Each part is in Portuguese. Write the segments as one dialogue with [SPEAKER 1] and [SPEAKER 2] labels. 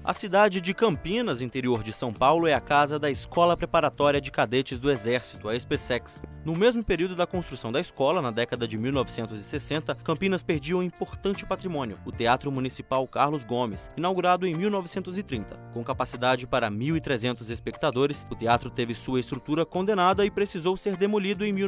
[SPEAKER 1] A cidade de Campinas, interior de São Paulo, é a casa da Escola Preparatória de Cadetes do Exército, a ESPECEX. No mesmo período da construção da escola, na década de 1960, Campinas perdia um importante patrimônio, o Teatro Municipal Carlos Gomes, inaugurado em 1930. Com capacidade para 1.300 espectadores, o teatro teve sua estrutura condenada e precisou ser demolido em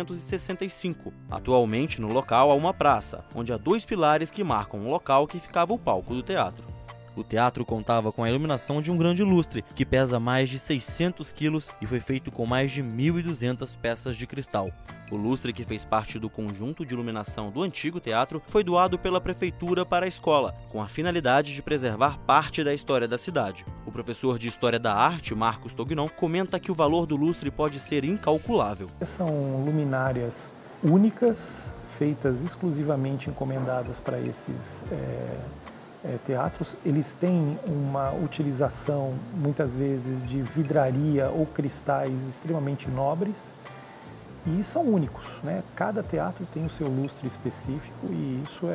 [SPEAKER 1] 1965. Atualmente, no local há uma praça, onde há dois pilares que marcam o local que ficava o palco do teatro. O teatro contava com a iluminação de um grande lustre, que pesa mais de 600 quilos e foi feito com mais de 1.200 peças de cristal. O lustre, que fez parte do conjunto de iluminação do antigo teatro, foi doado pela prefeitura para a escola, com a finalidade de preservar parte da história da cidade. O professor de História da Arte, Marcos Tognon, comenta que o valor do lustre pode ser incalculável.
[SPEAKER 2] São luminárias únicas, feitas exclusivamente encomendadas para esses teatros. Eles têm uma utilização muitas vezes de vidraria ou cristais extremamente nobres e são únicos, né? Cada teatro tem o seu lustre específico e isso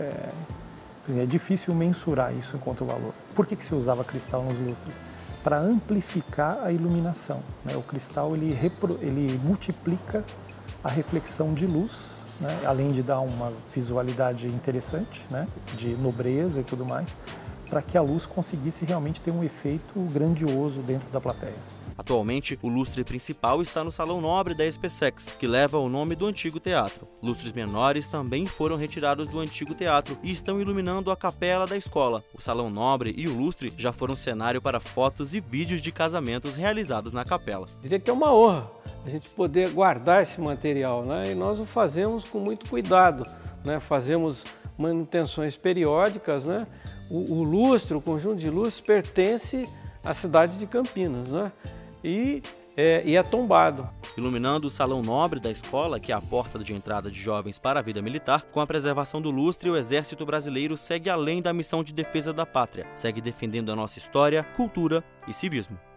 [SPEAKER 2] é difícil mensurar isso enquanto valor. Por que se usava cristal nos lustres? Para amplificar a iluminação, né? O cristal ele multiplica a reflexão de luz, né? Além de dar uma visualidade interessante, né? De nobreza e tudo mais, para que a luz conseguisse realmente ter um efeito grandioso dentro da plateia.
[SPEAKER 1] Atualmente, o lustre principal está no Salão Nobre da ESPECEX, que leva o nome do antigo teatro. Lustres menores também foram retirados do antigo teatro e estão iluminando a capela da escola. O Salão Nobre e o lustre já foram cenário para fotos e vídeos de casamentos realizados na capela.
[SPEAKER 3] Diria que é uma honra a gente poder guardar esse material, né? E nós o fazemos com muito cuidado, né? Fazemos manutenções periódicas, né? O lustre, o conjunto de lustres pertence à cidade de Campinas, né? E é tombado.
[SPEAKER 1] Iluminando o Salão Nobre da escola, que é a porta de entrada de jovens para a vida militar, com a preservação do lustre, o Exército Brasileiro segue além da missão de defesa da pátria, segue defendendo a nossa história, cultura e civismo.